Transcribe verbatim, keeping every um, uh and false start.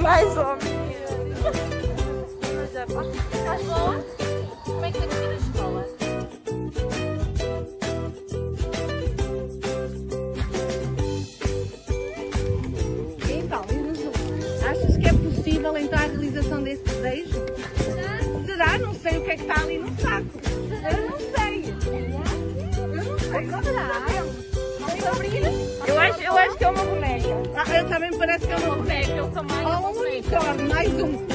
Mais ou menos. Estás boa? Como é que tens sido a escola? Então, em resumo, achas que é possível então a realização desse desejo? Será? Será? Não sei o que é que está ali no saco. Eu não sei. Eu não sei. Será? Vamos abrir? Eu acho, eu acho que é uma boneca. Ah, eu também parece que é uma boneca. Eu também. Ou um unicórnio, mais um.